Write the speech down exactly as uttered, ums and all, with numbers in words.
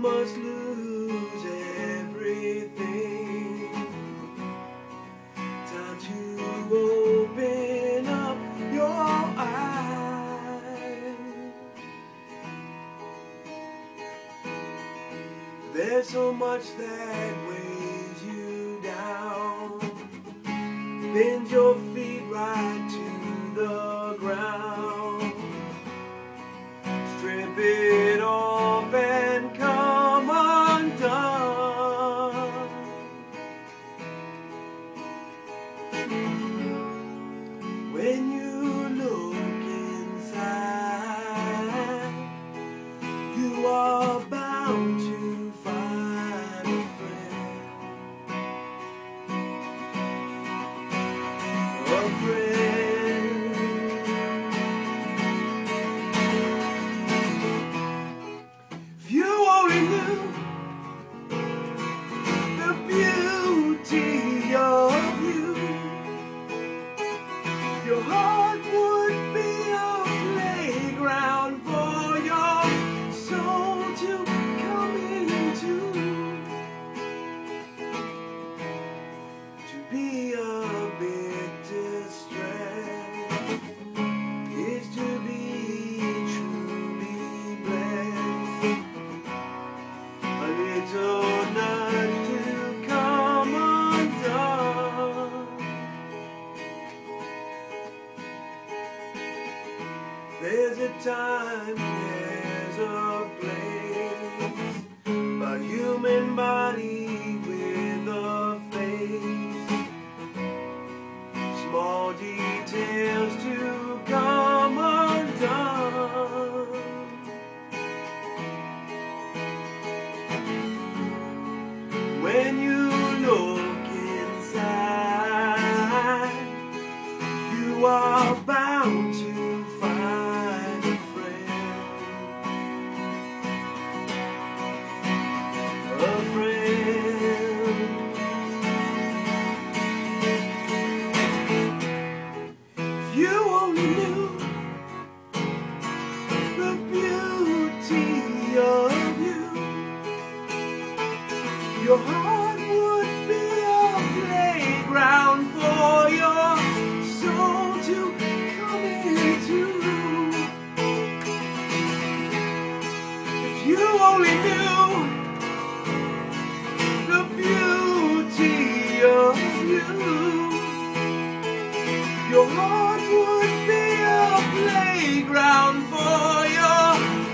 must lose everything. Time to open up your eyes. There's so much that weighs you down, bend your feet right to the ground, strip it off and come undone. When you look inside, you are bound to find a friend, a friend. If you only knew the beauty of you, your heart would be a playground for your soul to come into. To be a bit distressed is to be truly blessed. A little nudge to come undone. There's a time, there's a place, a human body with a face, small details to come undone. When you look inside, you are bound to find a friend, a friend. If you only knew the beauty of you, your heart would be a playground for your soul to come into. If you only knew the beauty of you, your heart would be a playground for your